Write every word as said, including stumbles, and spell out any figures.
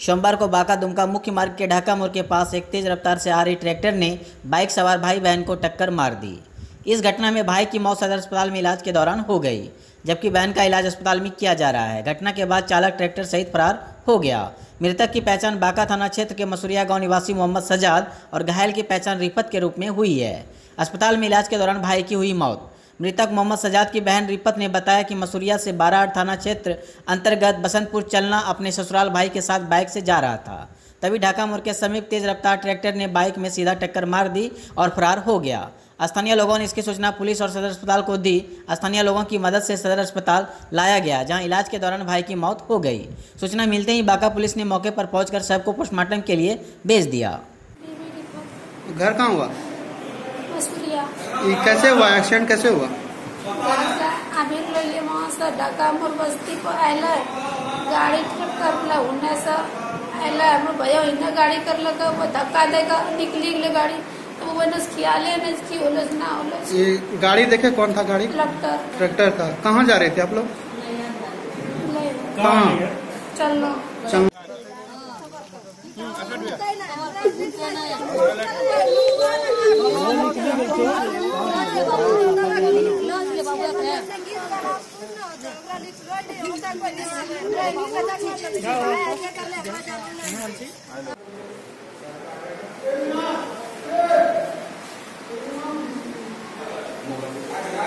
सोमवार को बांका दुमका मुख्य मार्ग के ढाका मोड़ के पास एक तेज रफ्तार से आ रही ट्रैक्टर ने बाइक सवार भाई बहन को टक्कर मार दी। इस घटना में भाई की मौत सदर अस्पताल में इलाज के दौरान हो गई, जबकि बहन का इलाज अस्पताल में किया जा रहा है। घटना के बाद चालक ट्रैक्टर सहित फरार हो गया। मृतक की पहचान बांका थाना क्षेत्र के मसूरिया गांव निवासी मोहम्मद सजाद और घायल की पहचान रिफत के रूप में हुई है। अस्पताल में इलाज के दौरान भाई की हुई मौत। मृतक मोहम्मद सजाद की बहन रिफत ने बताया कि मसूरिया से बारह थाना क्षेत्र अंतर्गत बसंतपुर चलना अपने ससुराल भाई के साथ बाइक से जा रहा था, तभी ढाका मोड़ के समीप तेज रफ्तार ट्रैक्टर ने बाइक में सीधा टक्कर मार दी और फरार हो गया। स्थानीय लोगों ने इसकी सूचना पुलिस और सदर अस्पताल को दी। स्थानीय लोगों की मदद से सदर अस्पताल लाया गया, जहां इलाज के दौरान भाई की मौत हो गई। सूचना मिलते ही बांका पुलिस ने मौके पर पहुंचकर शव को पोस्टमार्टम के लिए भेज दिया। घर कहाँ हुआ? ये कैसे हुआ एक्सीडेंट? कैसे हुआ? अभी ले वहाँ से ढाका मोड़ बस्ती को आयला गाड़ी कर उन्हें से आयला भैया इन्हें गाड़ी कर लगा वो धक्का देगा निकली ले गाड़ी तो वो नस खियाले नस की होलस ना होलस। ये गाड़ी देखे कौन था? गाड़ी ट्रैक्टर ट्रैक्टर था। कहाँ जा रहे थे आप लोग? कहाँ? चलना चल Moga